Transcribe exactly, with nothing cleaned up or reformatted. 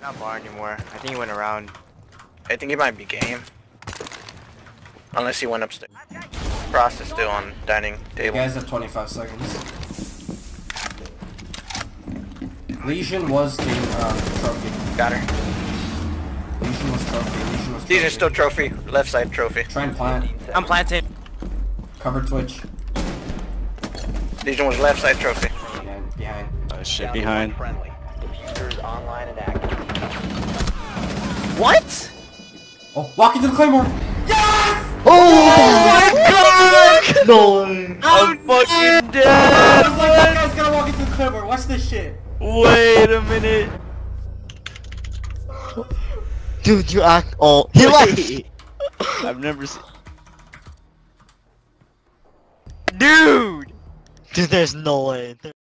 Not bar anymore. I think he went around. I think he might be game. Unless he went upstairs. Frost is still on dining table. You guys have twenty-five seconds. Legion was game uh, trophy. Got her. Legion was trophy. Legion was trophy. These are still trophy. Left side trophy. Try and plant. I'm planting. Cover Twitch. Legion was left side trophy. Behind. Behind. Oh shit, behind. Online and active. What? Oh, walk into the claymore! Oh my god! No! I'm fucking dead! I was like, that guy's gonna walk into the claymore. Watch this shit. Wait a minute. Dude, you act. Oh, he left. I've never seen. Dude! Dude, there's no way.